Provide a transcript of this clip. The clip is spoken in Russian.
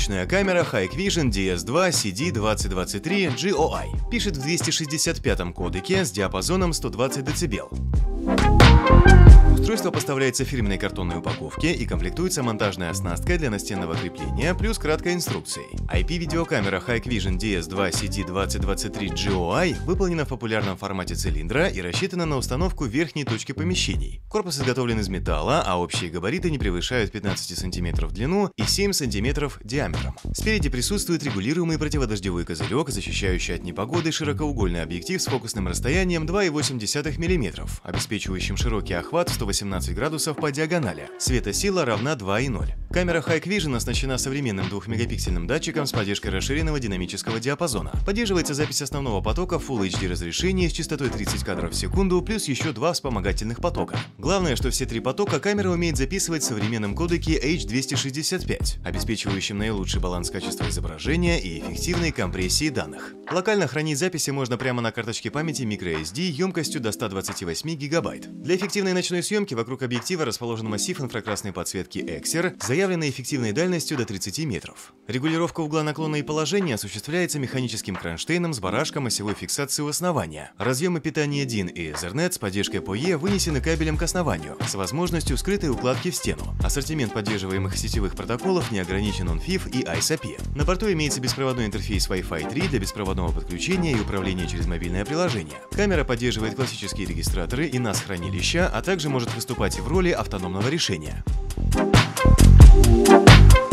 Ночная камера Hikvision DS2 CD2023 GOI пишет в 265 кодеке с диапазоном 120 дБ. Устройство поставляется в фирменной картонной упаковке и комплектуется монтажной оснасткой для настенного крепления плюс краткой инструкцией. IP-видеокамера Hikvision DS2 CD2023 GOI выполнена в популярном формате цилиндра и рассчитана на установку в верхней точке помещений. Корпус изготовлен из металла, а общие габариты не превышают 15 см в длину и 7 см диаметром. Спереди присутствует регулируемый противодождевой козырек, защищающий от непогоды широкоугольный объектив с фокусным расстоянием 2,8 мм, обеспечивающим широкий охват в 118 градусов по диагонали. Светосила равна 2,0. Камера Hikvision оснащена современным 2-мегапиксельным датчиком с поддержкой расширенного динамического диапазона. Поддерживается запись основного потока в Full HD разрешении с частотой 30 кадров в секунду, плюс еще 2 вспомогательных потока. Главное, что все 3 потока камера умеет записывать в современном кодеке H265, обеспечивающим наилучший баланс качества изображения и эффективной компрессии данных. Локально хранить записи можно прямо на карточке памяти microSD емкостью до 128 ГБ. Для эффективной ночной съемки вокруг объектива расположен массив инфракрасной подсветки Exer с заявленной эффективной дальностью до 30 метров. Регулировка угла наклона и положения осуществляется механическим кронштейном с барашком осевой фиксации у основания. Разъемы питания DIN и Ethernet с поддержкой PoE вынесены кабелем к основанию, с возможностью скрытой укладки в стену. Ассортимент поддерживаемых сетевых протоколов не ограничен OnFIF и ISAP. На борту имеется беспроводной интерфейс Wi-Fi 3 для беспроводного подключения и управления через мобильное приложение. Камера поддерживает классические регистраторы и NAS-хранилища, а также может выступать в роли автономного решения.